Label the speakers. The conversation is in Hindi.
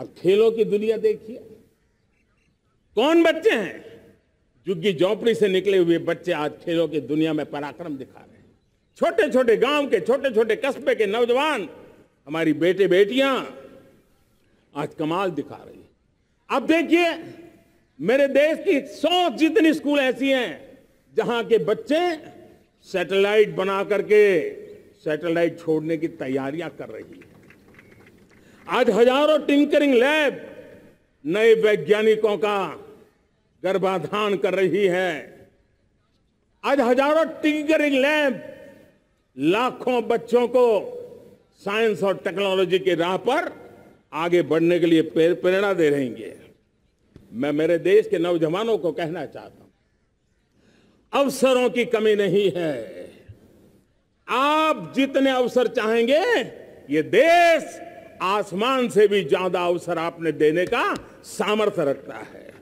Speaker 1: अब खेलों की दुनिया देखिए, कौन बच्चे हैं? झुग्गी झोंपड़ी से निकले हुए बच्चे आज खेलों की दुनिया में पराक्रम दिखा रहे हैं। छोटे छोटे गांव के, छोटे छोटे कस्बे के नौजवान, हमारी बेटे बेटियां आज कमाल दिखा रही है। अब देखिए, मेरे देश की 100 जितनी स्कूल ऐसी हैं जहां के बच्चे सैटेलाइट बना करके सैटेलाइट छोड़ने की तैयारियां कर रही है। आज हजारों टिंकरिंग लैब नए वैज्ञानिकों का गर्भाधान कर रही है। आज हजारों टिंकरिंग लैब लाखों बच्चों को साइंस और टेक्नोलॉजी के राह पर आगे बढ़ने के लिए प्रेरणा दे रही है। मैं मेरे देश के नौजवानों को कहना चाहता हूं, अवसरों की कमी नहीं है। आप जितने अवसर चाहेंगे, ये देश आसमान से भी ज्यादा अवसर आपने देने का सामर्थ्य रखता है।